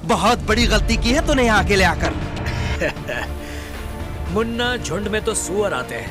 बहुत बड़ी गलती की है तूने यहाँ अकेले आकर। मुन्ना, झुंड में तो सुअर आते हैं।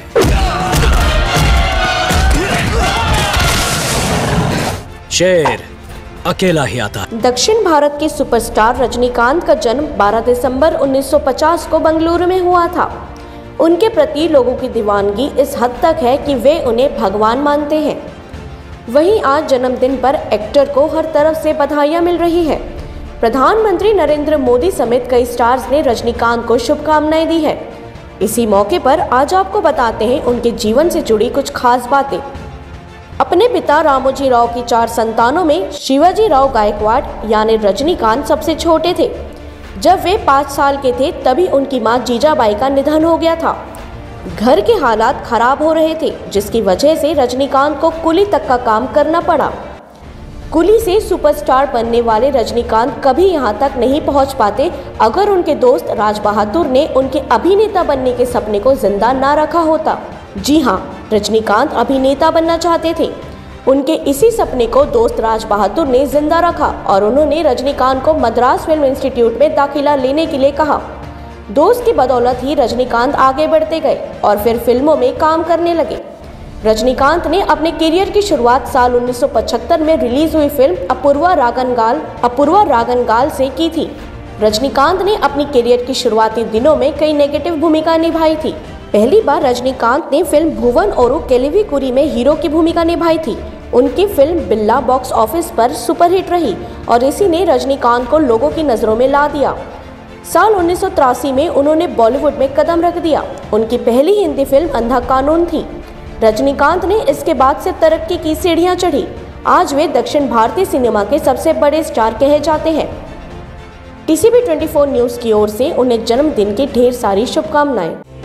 शेर अकेला ही आता है। दक्षिण भारत के सुपरस्टार रजनीकांत का जन्म 12 दिसंबर 1950 को बेंगलुरु में हुआ था। उनके प्रति लोगों की दीवानगी इस हद तक है कि वे उन्हें भगवान मानते हैं। वहीं आज जन्मदिन पर एक्टर को हर तरफ से बधाइयां मिल रही है। प्रधानमंत्री नरेंद्र मोदी समेत कई स्टार्स ने रजनीकांत को शुभकामनाएं दी है। इसी मौके पर आज आपको बताते हैं उनके जीवन से जुड़ी कुछ खास बातें। अपने पिता रामोजी राव की 4 संतानों में शिवाजी राव गायकवाड़ यानी रजनीकांत सबसे छोटे थे। जब वे 5 साल के थे तभी उनकी मां जीजाबाई का निधन हो गया था। घर के हालात खराब हो रहे थे, जिसकी वजह से रजनीकांत को कुली तक का काम करना पड़ा। कुली से सुपरस्टार बनने वाले रजनीकांत कभी यहां तक नहीं पहुंच पाते अगर उनके दोस्त राज बहादुर ने उनके अभिनेता बनने के सपने को जिंदा ना रखा होता। जी हां, रजनीकांत अभिनेता बनना चाहते थे। उनके इसी सपने को दोस्त राज बहादुर ने जिंदा रखा और उन्होंने रजनीकांत को मद्रास फिल्म इंस्टीट्यूट में दाखिला लेने के लिए कहा। दोस्त की बदौलत ही रजनीकांत आगे बढ़ते गए और फिर फिल्मों में काम करने लगे। रजनीकांत ने अपने करियर की शुरुआत साल 1975 में रिलीज हुई फिल्म अपूर्वा रागनगाल से की थी। रजनीकांत ने अपनी करियर की शुरुआती दिनों में कई नेगेटिव भूमिका निभाई थी। पहली बार रजनीकांत ने फिल्म भुवन ओरू केलिविकुरी में हीरो की भूमिका निभाई थी। उनकी फिल्म बिल्ला बॉक्स ऑफिस पर सुपरहिट रही और इसी ने रजनीकांत को लोगों की नजरों में ला दिया। साल 1983 में उन्होंने बॉलीवुड में कदम रख दिया। उनकी पहली हिंदी फिल्म अंधा कानून थी। रजनीकांत ने इसके बाद से तरक्की की सीढ़ियां चढ़ी। आज वे दक्षिण भारतीय सिनेमा के सबसे बड़े स्टार कहे जाते हैं। TCB 24 न्यूज की ओर से उन्हें जन्मदिन की ढेर सारी शुभकामनाएं।